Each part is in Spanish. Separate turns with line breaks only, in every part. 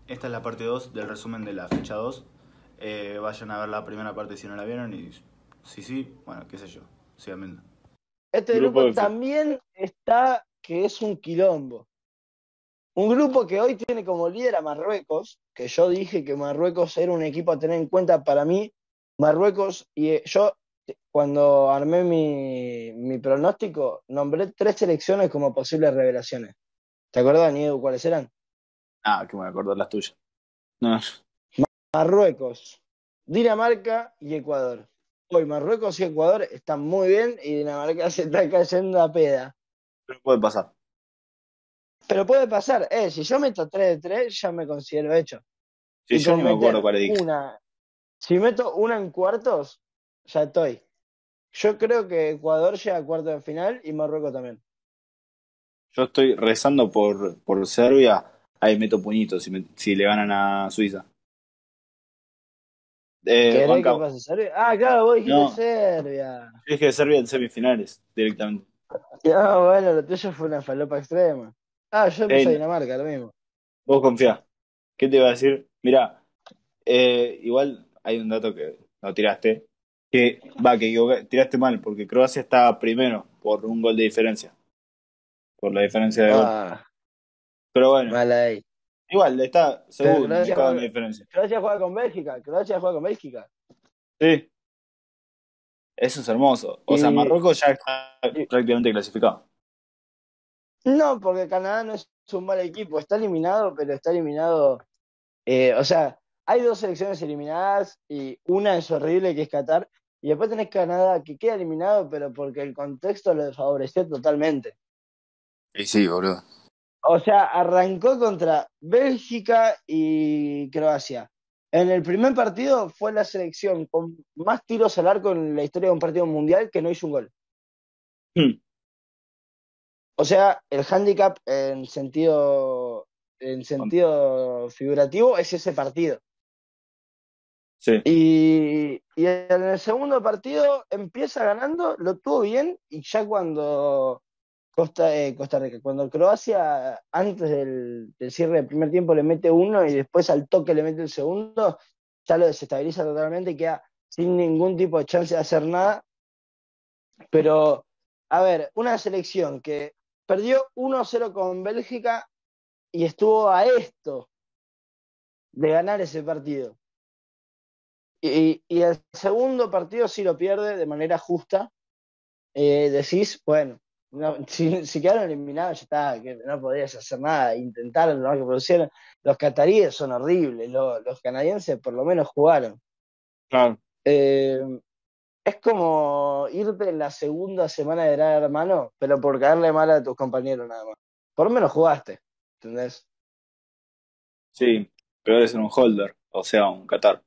Esta es la parte 2 del resumen de la fecha 2. Vayan a ver la primera parte si no la vieron y si sí, bueno, qué sé yo, sigan viendo.
Este
Grupo
grupo
F.
también está, que es un quilombo. Un grupo que hoy tiene como líder a Marruecos, que yo dije que Marruecos era un equipo a tener en cuenta para mí. Marruecos, y yo cuando armé mi pronóstico, nombré tres selecciones como posibles revelaciones. ¿Te acuerdas, Diego, cuáles eran?
Ah, que me voy a acordar las tuyas. No,
Marruecos, Dinamarca y Ecuador. Hoy Marruecos y Ecuador están muy bien y Dinamarca se está cayendo a peda.
pero puede pasar.
Pero puede pasar, si yo meto 3 de 3 ya me considero hecho.
Sí,
Y
yo
con
ni me acuerdo
meter
cuál dije.
una, si meto una en cuartos, ya estoy. Yo creo que Ecuador llega a cuartos de final y Marruecos también.
Yo estoy rezando por Serbia. Ahí meto puñitos si le ganan a Suiza.
¿Querés que
Juanca,
pase Serbia? Ah, claro, vos dijiste
no,
Serbia.
yo dije Serbia en semifinales directamente.
No, bueno, lo tuyo fue una falopa extrema. Ah, yo puse a
Ey,
Dinamarca, lo mismo.
vos confiá. ¿Qué te iba a decir? Mirá, igual hay un dato que no tiraste, que tiraste mal, porque Croacia está primero por un gol de diferencia, por la diferencia de gol.
Ah,
Pero bueno,
mal ahí.
igual está
Pero
segundo, marcado en la diferencia.
Croacia juega con Bélgica, Croacia juega con Bélgica.
Sí, eso es hermoso. O sea,
Y,
Marruecos ya está
y-
prácticamente clasificado.
no, porque Canadá no es un mal equipo, está eliminado, pero está eliminado. O sea, hay dos selecciones eliminadas y una es horrible, que es Qatar, y después tenés Canadá que queda eliminado, pero porque el contexto lo desfavoreció totalmente.
Y sí, boludo.
O sea, arrancó contra Bélgica y Croacia. En el primer partido fue la selección con más tiros al arco en la historia de un partido mundial que no hizo un gol.
Hmm,
O sea, el handicap en sentido figurativo es ese partido.
sí.
Y en el segundo partido empieza ganando, lo tuvo bien, y ya cuando Costa Rica, cuando Croacia antes del cierre del primer tiempo le mete uno y después al toque le mete el segundo, ya lo desestabiliza totalmente y queda sin ningún tipo de chance de hacer nada. Pero, a ver, una selección que perdió 1-0 con Bélgica y estuvo a esto de ganar ese partido. Y el segundo partido sí lo pierde de manera justa. Decís, bueno, no, si quedaron eliminados ya está, que no podías hacer nada, intentaron lo más que producieron. Los cataríes son horribles, los canadienses por lo menos jugaron.
Claro.
Eh, es como irte en la segunda semana de Gran Hermano, pero por caerle mal a tus compañeros nada más. Por lo menos jugaste, ¿entendés?
Sí, peor es ser un holder, o sea, un Qatar.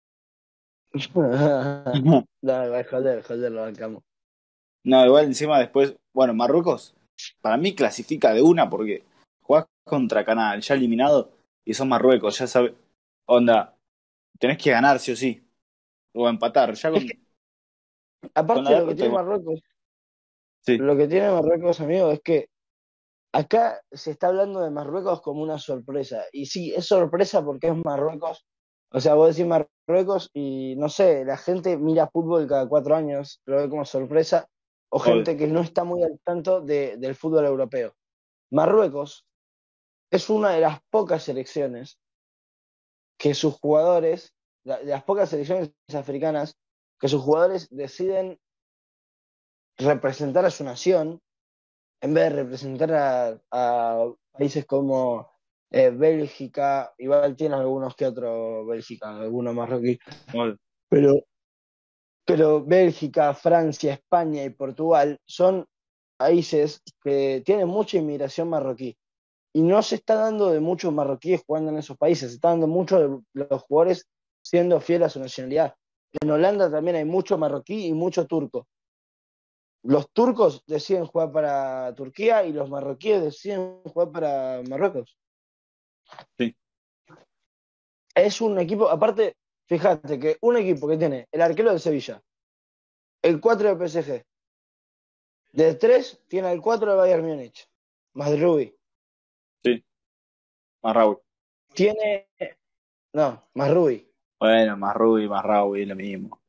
No, joder, lo bancamos.
No, igual encima después, bueno, Marruecos para mí clasifica de una porque jugás contra Canadá, ya eliminado, y son Marruecos, ya sabes, onda, tenés que ganar sí o sí, o empatar, ya
Es que,
con la
aparte
derrota igual. Sí,
Lo que tiene Marruecos, amigo, es que acá se está hablando de Marruecos como una sorpresa. Y sí, es sorpresa porque es Marruecos. O sea, vos decís Marruecos y no sé, la gente mira fútbol cada 4 años, lo ve como sorpresa, o
obvio.
gente que no está muy al tanto del fútbol europeo. Marruecos es una de las pocas selecciones que sus jugadores, de las pocas selecciones africanas, que sus jugadores deciden representar a su nación en vez de representar a países como Bélgica, igual tiene algunos que otros Bélgica, algunos marroquí,
Obvio.
pero, pero Bélgica, Francia, España y Portugal son países que tienen mucha inmigración marroquí. Y no se está dando de muchos marroquíes jugando en esos países, se está dando mucho de los jugadores siendo fieles a su nacionalidad. En Holanda también hay mucho marroquí y mucho turco. Los turcos deciden jugar para Turquía y los marroquíes deciden jugar para Marruecos.
Sí.
Es un equipo, aparte, fíjate que un equipo que tiene el arquero de Sevilla, el 4 de PSG, de 3 tiene el 4 de Bayern Múnich, más Rubi.
Sí, más Raúl.
Tiene, no, Marrubi.
Bueno, más Ruby, más Raúl, es lo mismo.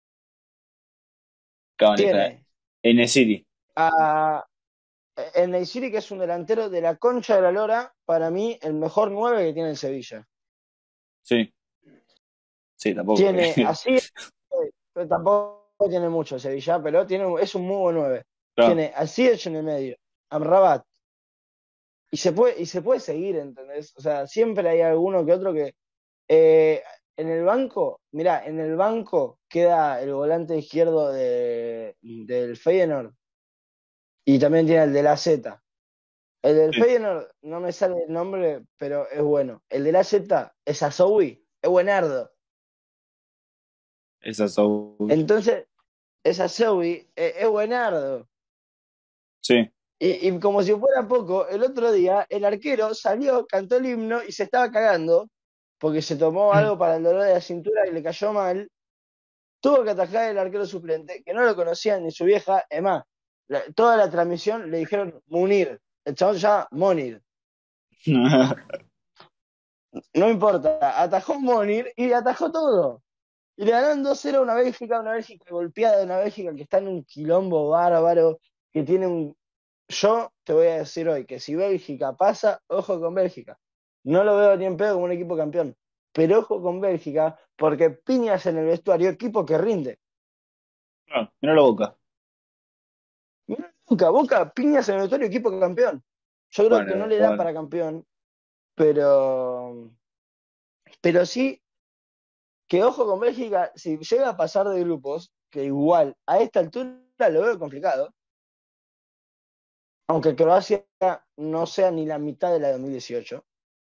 Cábane,
Tiene
N-City.
a el Neysiri, que es un delantero de la concha de la lora, para mí el mejor 9 que tiene el Sevilla.
Sí, sí, tampoco.
Tiene así, pero tampoco tiene mucho Sevilla, pero es un muy buen 9.
Claro,
Tiene a Ziyech en el medio, Amrabat, y se puede seguir, ¿entendés? O sea, siempre hay alguno que otro que eh, en el banco, mirá, en el banco queda el volante izquierdo del Feyenoord y también tiene el de la Z. El del
sí,
Feyenoord no me sale el nombre, pero es bueno. El de la Z es Azoui, es buenardo.
esa son.
Entonces, es Azoui, es buenardo.
Sí.
Y como si fuera poco, el otro día el arquero salió, cantó el himno y se estaba cagando porque se tomó algo para el dolor de la cintura y le cayó mal. Tuvo que atajar el arquero suplente, que no lo conocía ni su vieja. Es más, toda la transmisión le dijeron Munir. El chabón se llama Monir. No importa, atajó Monir y atajó todo. Y le ganaron 2-0 a una Bélgica golpeada, una Bélgica que está en un quilombo bárbaro, que tiene un... Yo te voy a decir hoy que si Bélgica pasa, ojo con Bélgica. No lo veo ni en pedo como un equipo campeón. Pero ojo con Bélgica, porque piñas en el vestuario, equipo que rinde.
Claro, mira la boca.
Mirá, Boca, piñas en el vestuario, equipo campeón. Yo creo que no
Bueno,
le da
bueno.
para campeón, pero sí que ojo con Bélgica, si llega a pasar de grupos, que igual a esta altura lo veo complicado, aunque Croacia no sea ni la mitad de la de 2018.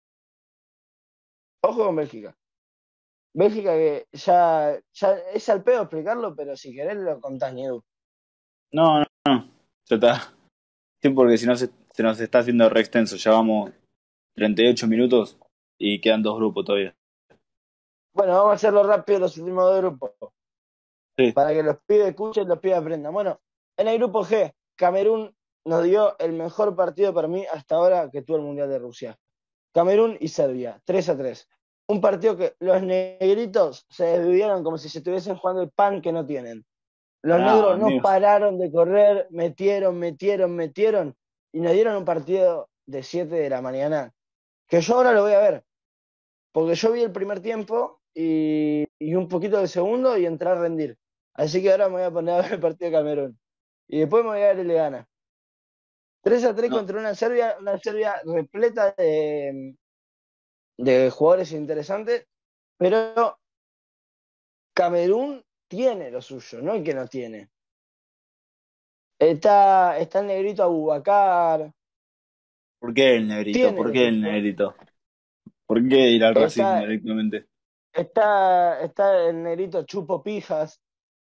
Ojo con Bélgica. Bélgica que ya es al pedo explicarlo, pero si querés lo contás, Edu.
No, no, no. Ya está. Sí, porque si no se nos está haciendo re extenso. Ya vamos 38 minutos y quedan dos grupos todavía.
Bueno, vamos a hacerlo rápido los últimos dos grupos,
Sí.
para que los pibes escuchen y los pibes aprendan. Bueno, en el grupo G, Camerún nos dio el mejor partido para mí hasta ahora que tuvo el Mundial de Rusia. Camerún y Serbia, 3-3. Un partido que los negritos se desvivieron como si se estuviesen jugando el pan que no tienen. Los
No,
negros no
amigo.
pararon de correr, metieron, y nos dieron un partido de 7 de la mañana, que yo ahora lo voy a ver, porque yo vi el primer tiempo y un poquito del segundo y entré a rendir. Así que ahora me voy a poner a ver el partido de Camerún. Y después me voy a ver el de Ghana. 3-3
No,
contra una Serbia repleta de jugadores interesantes, pero Camerún tiene lo suyo, no el que no tiene. Está el negrito Abubakar,
¿por qué el negrito?
tiene
¿Por
lo
qué el
suyo.
negrito? ¿Por qué ir al racismo
Está,
directamente?
está el negrito Chupo Pijas.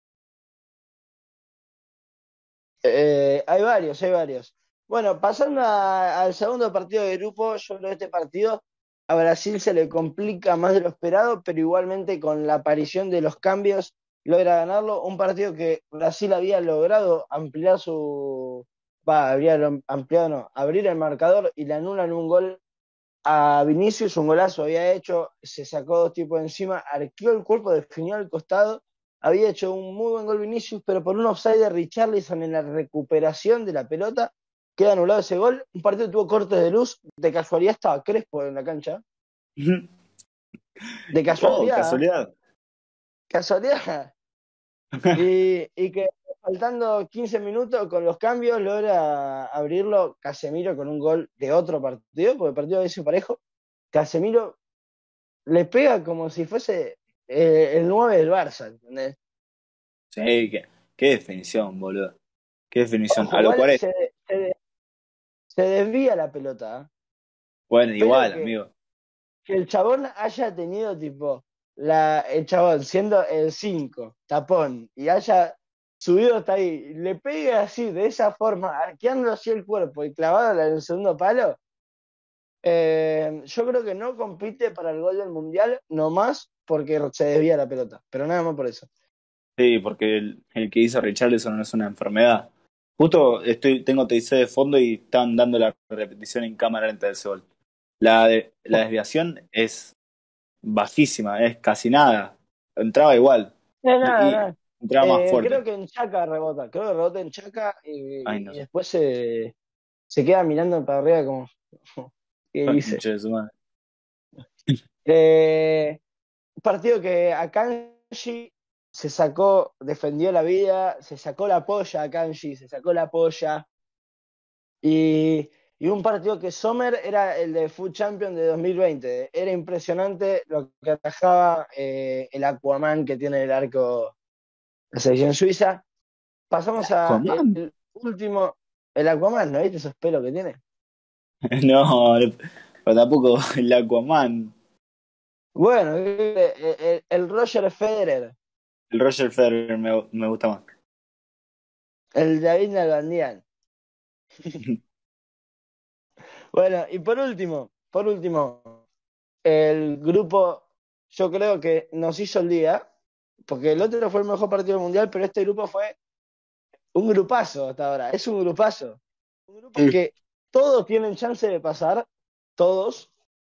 Hay varios, hay varios. Bueno, pasando al segundo partido de grupo, yo creo que este partido a Brasil se le complica más de lo esperado, pero igualmente con la aparición de los cambios logra ganarlo. Un partido que Brasil había logrado ampliar había ampliado, no, abrir el marcador y le anulan un gol a Vinicius, un golazo había hecho, se sacó dos tipos de encima, arqueó el cuerpo, definió al costado, había hecho un muy buen gol Vinicius, pero por un offside de Richarlison en la recuperación de la pelota, queda anulado ese gol. Un partido que tuvo cortes de luz, de casualidad estaba Crespo en la cancha, de
Oh,
casualidad,
casualidad.
casualidad, y que faltando 15 minutos con los cambios logra abrirlo Casemiro con un gol de otro partido, porque el partido había sido parejo. Casemiro le pega como si fuese el 9 del Barça, ¿entendés?
Sí, qué definición, boludo. Qué definición.
Ojo,
A lo
igual
40.
se desvía la pelota, ¿eh?
Bueno,
Pero
igual,
que,
amigo.
que el chabón haya tenido tipo, el chabón siendo el 5 tapón, y haya subido hasta ahí, le pegue así, de esa forma, arqueando así el cuerpo y clavado en el segundo palo, yo creo que no compite para el gol del Mundial, nomás porque se desvía la pelota, pero nada más por eso.
Sí, porque el que hizo Richarlison no es una enfermedad. Justo tengo TIC de fondo y estaban dando la repetición en cámara lenta del gol. La desviación es bajísima, es casi nada. Entraba igual.
Nada,
Y
nada.
entraba más
Creo
fuerte.
que en Chaca rebota. Creo que rebota en Chaca
Ay, no
y
sé.
después se queda mirando para arriba como, ¿qué hice?
Concha de su madre.
Eh, un partido que Akanji defendió la vida, se sacó la polla Akanji, se sacó la polla. Y un partido que Sommer era el de Food Champion de 2020. Era impresionante lo que atajaba el Aquaman que tiene el arco la selección suiza. Pasamos a
¿Aquaman?
el último, el Aquaman, ¿no viste esos pelos que tiene?
No, pero tampoco el Aquaman.
Bueno, el Roger Federer,
El Roger Federer me gusta más.
el David Nalbandian. Bueno, y por último, el grupo, yo creo que nos hizo el día, porque el otro fue el mejor partido del mundial, pero este grupo fue un grupazo hasta ahora, es un grupazo. Un grupo
Sí.
que todos tienen chance de pasar, todos,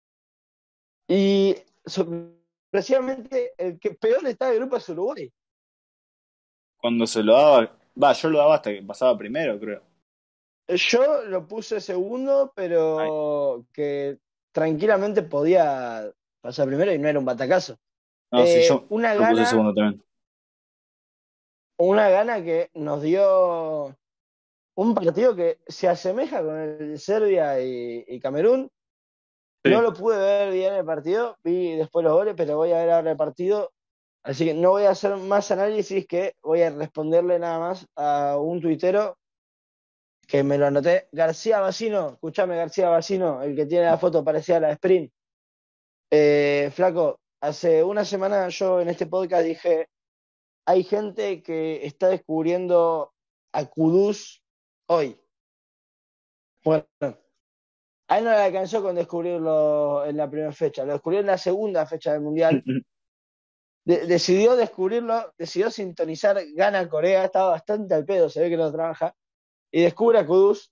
y sorpresivamente el que peor está del grupo es Uruguay.
Cuando se lo daba, yo lo daba hasta que pasaba primero, creo.
Yo lo puse segundo,
Ay,
pero que tranquilamente podía pasar primero y no era un batacazo.
no, sí,
Una
yo puse
gana,
segundo también.
una gana que nos dio un partido que se asemeja con el de Serbia y Camerún. No
Sí.
lo pude ver bien el partido, vi después los goles, pero voy a ver ahora el partido. Así que no voy a hacer más análisis, que voy a responderle nada más a un tuitero que me lo anoté. García Bacino, escúchame, García Bacino, el que tiene la foto parecida a la de Sprint. Flaco, hace una semana yo en este podcast dije, hay gente que está descubriendo a Kudus hoy. Bueno, a él no le alcanzó con descubrirlo en la primera fecha, lo descubrió en la segunda fecha del Mundial. Decidió descubrirlo, decidió sintonizar Gana Corea, estaba bastante al pedo, se ve que no trabaja, y descubre a Kudus,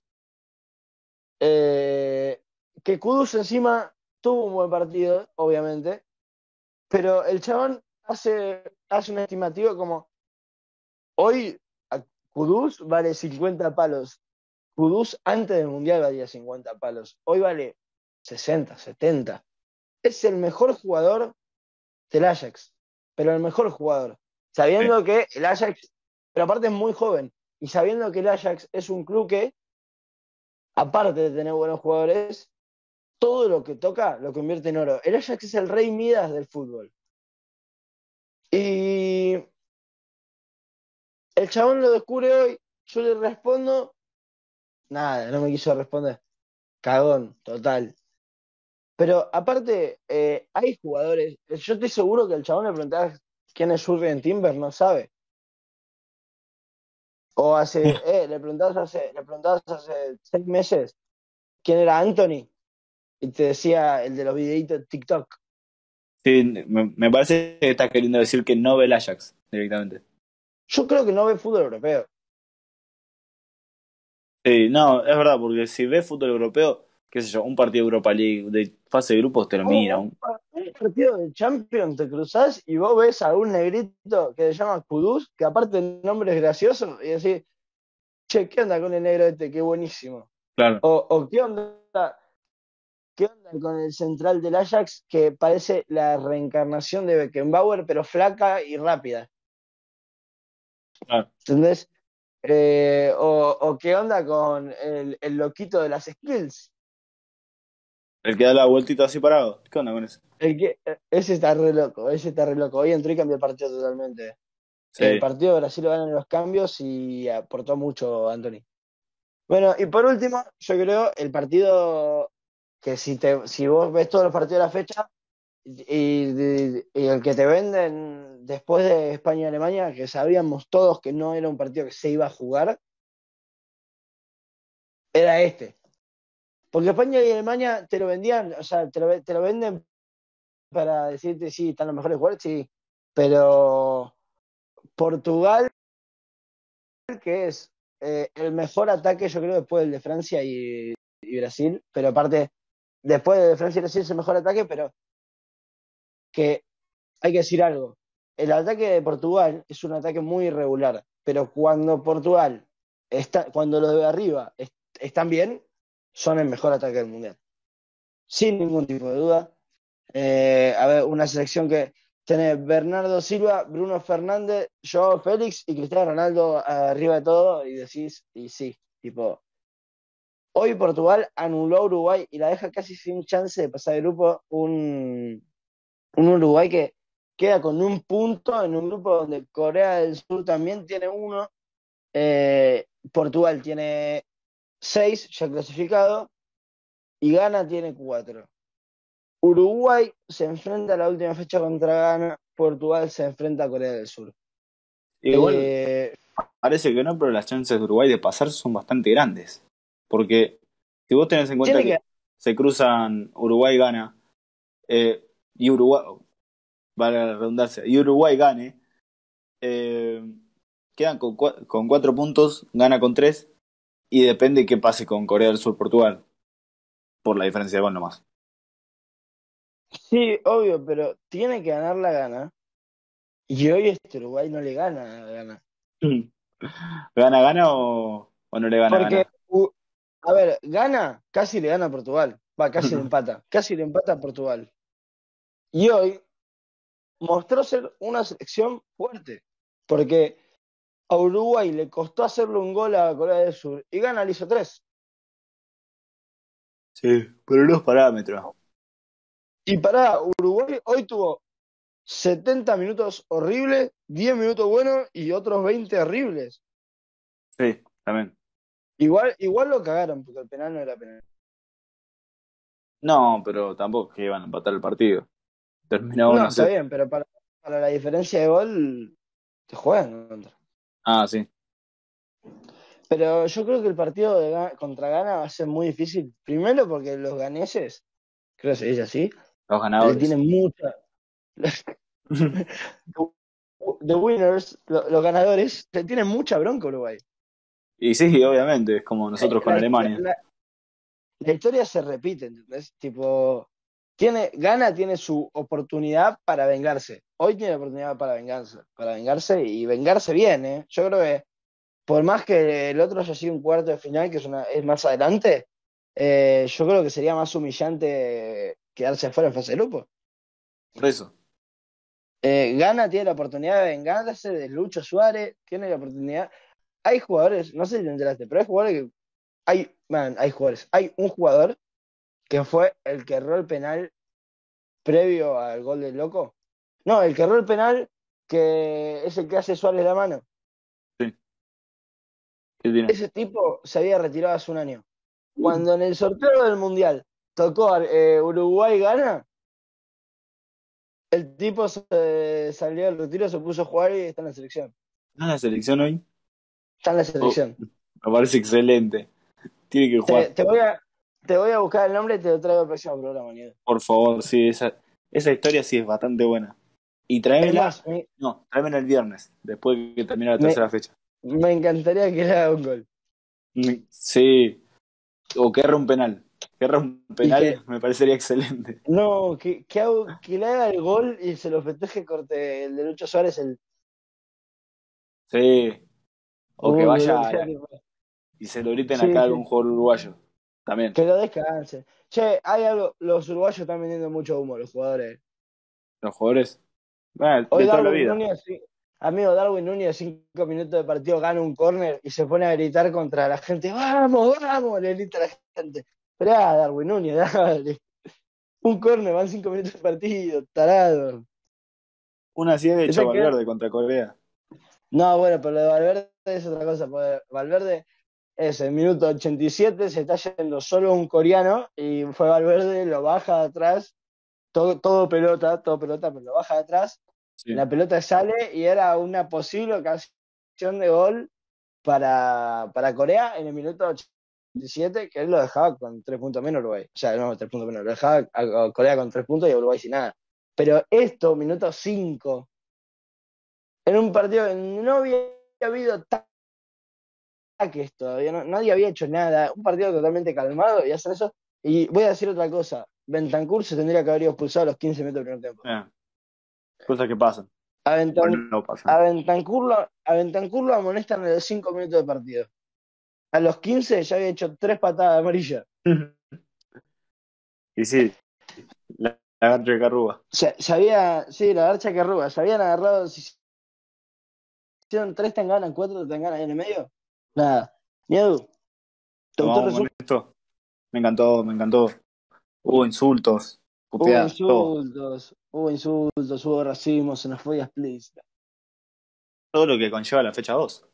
que Kudus encima tuvo un buen partido, obviamente, pero el chabón hace un estimativo como, hoy a Kudus vale 50 palos, Kudus antes del Mundial valía 50 palos, hoy vale 60, 70. Es el mejor jugador del Ajax, pero el mejor jugador.
Sí,
Sabiendo que el Ajax, pero aparte es muy joven, y sabiendo que el Ajax es un club que, aparte de tener buenos jugadores, todo lo que toca lo convierte en oro. El Ajax es el rey Midas del fútbol. Y el chabón lo descubre hoy, yo le respondo, nada, no me quiso responder. Cagón, total. Pero aparte, hay jugadores, yo estoy seguro que el chabón le preguntaba quién es Jurgen Timber, no sabe. O le preguntabas hace 6 meses quién era Anthony y te decía el de los videitos de TikTok.
sí, me parece que estás queriendo decir que no ve el Ajax directamente.
Yo creo que no ve fútbol europeo.
Sí, no, es verdad, porque si ves fútbol europeo, qué sé yo, un partido de Europa League de fase de grupos te lo mira.
Un partido de Champions te cruzás y vos ves a un negrito que se llama Kudus, que aparte el nombre es gracioso, y decís, che, ¿qué onda con el negro este? Qué buenísimo.
Claro,
O qué onda con el central del Ajax que parece la reencarnación de Beckenbauer, pero flaca y rápida.
claro.
¿Entendés? O qué onda con el loquito de las skills.
El que da la vueltita así parado. ¿Qué onda con eso?
Ese está re loco, ese está re loco. Hoy entró y cambió el partido totalmente. El
Sí.
partido de Brasil lo ganan los cambios y aportó mucho Anthony. Bueno, y por último, yo creo el partido que si vos ves todos los partidos de la fecha y el que te venden después de España y Alemania, que sabíamos todos que no era un partido que se iba a jugar, era este. Porque España y Alemania te lo vendían, o sea, te lo venden para decirte sí, están los mejores jugadores, sí. Pero Portugal, que es el mejor ataque, yo creo, después del de Francia y Brasil, pero aparte después de Francia y Brasil es el mejor ataque, pero que hay que decir algo. El ataque de Portugal es un ataque muy irregular, pero cuando Portugal cuando los de arriba están bien, son el mejor ataque del mundial. Sin ningún tipo de duda. A ver, una selección que tiene Bernardo Silva, Bruno Fernández, Joao Félix y Cristiano Ronaldo arriba de todo, y decís, y sí, tipo, hoy Portugal anuló a Uruguay y la deja casi sin chance de pasar de grupo un Uruguay que queda con un punto en un grupo donde Corea del Sur también tiene uno, Portugal tiene 6 ya clasificado y Ghana tiene 4. Uruguay se enfrenta a la última fecha contra Ghana, Portugal se enfrenta a Corea del Sur.
Igual
Eh,
parece que no, pero las chances de Uruguay de pasar son bastante grandes. Porque si vos tenés en cuenta
tiene que,
que se cruzan Uruguay gana y Uruguay, vale la redundancia, y Uruguay gane, eh, quedan con 4 puntos, gana con 3 y depende qué pase con Corea del Sur Portugal, por la diferencia de gol nomás.
sí, obvio, pero tiene que ganar la Ghana y hoy este Uruguay no le gana a Ghana.
¿Gana o no le gana
Porque,
gana?
a ver, Ghana casi le gana a Portugal, va, casi le empata a Portugal. Y hoy mostró ser una selección fuerte, porque a Uruguay le costó hacerle un gol a Corea del Sur y Ghana le hizo 3.
Sí, pero los parámetros.
Y para Uruguay hoy tuvo 70 minutos horribles, 10 minutos buenos y otros 20 horribles.
Sí, también.
Igual lo cagaron, porque el penal no era penal.
No, pero tampoco que iban a empatar el partido. Terminó
No,
uno a
está
0.
bien, pero para la diferencia de gol te juegan en contra.
Ah, sí.
Pero yo creo que el partido contra Ghana va a ser muy difícil. Primero porque los ganeses, creo que se dice así,
Los
le
ganadores.
tienen mucha. The winners, los ganadores, le tienen mucha bronca a Uruguay.
Y sí, obviamente, es como nosotros con
La,
Alemania.
la- la historia se repite, ¿entendés? Tipo, Ghana tiene su oportunidad para vengarse. Hoy tiene la oportunidad para vengarse y vengarse bien, ¿eh? Yo creo que por más que el otro haya sido un cuarto de final, que es más adelante, yo creo que sería más humillante quedarse afuera en fase de grupo.
Por eso.
Ghana tiene la oportunidad de vengarse de Lucho Suárez, tiene la oportunidad. Hay jugadores, no sé si te enteraste, pero hay jugadores que. Hay jugadores. Hay un jugador que fue el que erró el penal previo al gol del loco. No, el que erró el penal, que es el que hace Suárez la mano.
Sí. ¿Qué tiene?
Ese tipo se había retirado hace un año. Cuando en el sorteo del Mundial tocó Uruguay gana, el tipo salió del retiro, se puso a jugar y está en la selección.
¿No es la selección hoy?
Está en la
Oh,
selección.
me parece excelente. Tiene que
Te,
jugar.
te voy a, te voy a buscar el nombre y te lo traigo al próximo programa, Nieves.
Por favor, sí, esa historia sí es bastante buena. Y
Es
tráemela.
más,
No, tráemela el viernes, después de que termine la
me,
tercera fecha.
me encantaría que le haga un gol.
Sí, o que erre un penal. Que erre un
Y que,
penal me parecería excelente.
no, que le haga el gol y se lo festeje corte el de Lucho Suárez.
Sí, o que
Que lo que
vaya
sea, tipo.
y se lo griten
Sí,
acá a algún
sí.
jugador uruguayo. También.
Que lo descanse. Che, hay algo, los uruguayos están vendiendo mucho humo, los jugadores.
Los jugadores. Bueno,
Hoy
de toda la
Darwin
vida.
Núñez, sí, amigo Darwin Núñez, 5 minutos de partido, gana un córner y se pone a gritar contra la gente. ¡Vamos, vamos! Le grita a la gente. Esperá, Darwin Núñez, dale. Un córner, van 5 minutos de partido, tarado.
Una sí había hecho
Pensá que-
Valverde contra Corea.
No, bueno, pero lo de Valverde es otra cosa. Porque Valverde es el minuto 87, se está yendo solo un coreano y fue Valverde, lo baja de atrás, todo pelota, pero lo baja de atrás.
Sí.
La pelota sale y era una posible ocasión de gol para Corea en el minuto 87, que él lo dejaba con 3 puntos menos Uruguay. O sea, no, 3 puntos menos, lo dejaba a Corea con 3 puntos y a Uruguay sin nada. Pero esto, minuto 5, en un partido que no había habido ataques todavía, nadie había hecho nada, un partido totalmente calmado y hacen eso. Y voy a decir otra cosa. Bentancur se tendría que haber ido expulsado a los 15 metros del primer tiempo.
Eh, cosas que pasan.
A,
O
Bentan-
no
a
pasan.
Bentancur lo amonestan en los 5 minutos de partido. A los 15 ya había hecho 3 patadas amarillas.
Y sí, la garcha de Carrúa.
Sí, la garcha que arruga, se habían agarrado, si hicieron 3 tanganas, 4 tanganas ahí en el medio. Nada. Miedo, ¿te
Nos
gustó el
vamos con
resumen?
esto. Me encantó, me encantó. Hubo insultos, puteadas, todo.
Hubo insultos, hubo racismo, xenofobia explícita.
Todo lo que conlleva la fecha 2.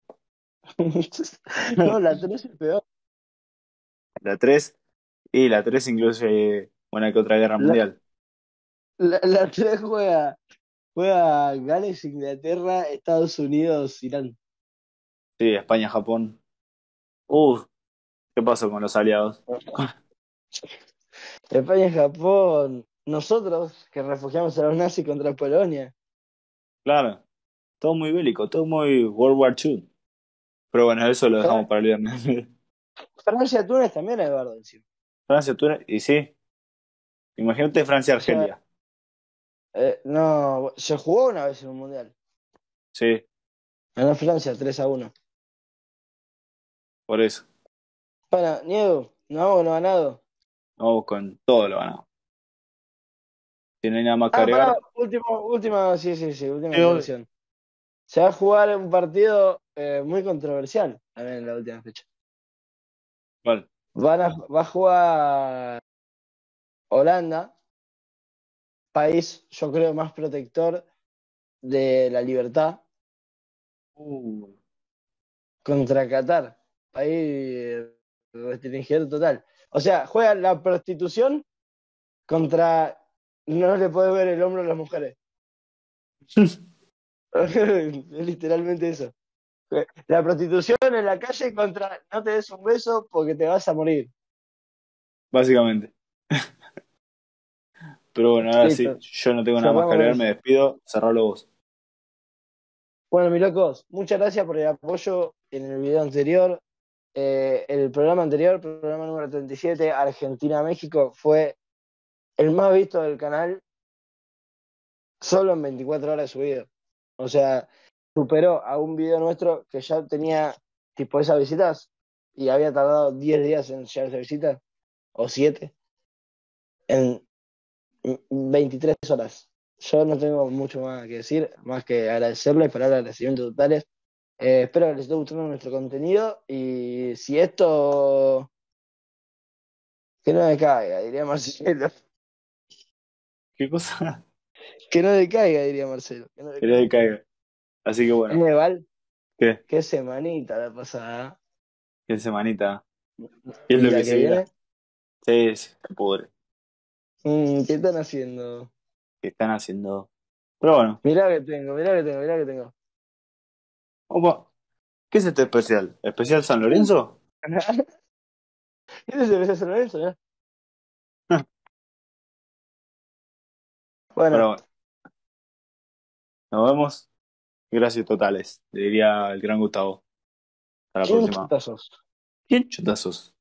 No, la 3 es peor.
La 3 y la 3 incluye una que otra guerra
La,
mundial.
la 3 juega Gales, Inglaterra, Estados Unidos, Irán.
Sí, España, Japón. Uh, ¿Qué pasó con los aliados?
España y Japón. Nosotros, que refugiamos a los nazis contra Polonia.
Claro, todo muy bélico, todo muy World War II. Pero bueno, eso lo dejamos para el viernes.
Francia, Túnez también es Eduardo encima.
Francia, Túnez, y sí, imagínate
O sea,
Francia-Argelia.
no, se jugó una vez en un mundial.
Sí,
Ganó Francia 3-1.
por eso.
Bueno, Niego, nos vamos con lo ganado.
Vamos con todo lo ganado. Si no hay nada más que
Pará,
agregar.
sí, última
Sí, obvio.
aclaración. Se va a jugar un partido muy controversial también en la última fecha.
Vale.
Va a jugar Holanda, país, yo creo, más protector de la libertad,
Uh,
contra Qatar, país restringidor total. O sea, juega la prostitución contra no le puede ver el hombro a las mujeres. Es literalmente eso. La prostitución en la calle contra no te des un beso porque te vas a morir.
Básicamente. Pero bueno, ahora sí,
Listo,
yo no tengo nada más que
cerramos con
agregar, me
eso.
despido. Cerralo vos.
Bueno, mi locos, muchas gracias por el apoyo en el video anterior. El programa anterior, programa número 37, Argentina-México, fue el más visto del canal solo en 24 horas subido. O sea, superó a un video nuestro que ya tenía tipo esas visitas y había tardado 10 días en llegar a esa visita, o 7 en 23 horas. Yo no tengo mucho más que decir, más que agradecerles, palabras de agradecimiento totales. Espero que les esté gustando nuestro contenido y si esto que no decaiga, diría Marcelo.
¿Qué cosa?
Que no decaiga, diría Marcelo. Que no
Quería
decaiga.
que caiga. Así que bueno,
Val,
¿qué?
qué semanita la pasada.
¿Qué semanita? ¿Qué es
¿Y
lo
la
que
que
se
viene?
viene? Sí, sí, se pudre.
¿Qué están haciendo?
¿Qué están haciendo? Pero bueno,
Mirá que tengo.
opa, ¿qué es este especial? ¿Especial San Lorenzo?
¿Qué se empezó a hacer eso, ya?
Pero
Bueno,
bueno, nos vemos. Gracias totales, le diría el gran Gustavo. Hasta la
¿quién
próxima.
chutazos?
¿Quién chutazos?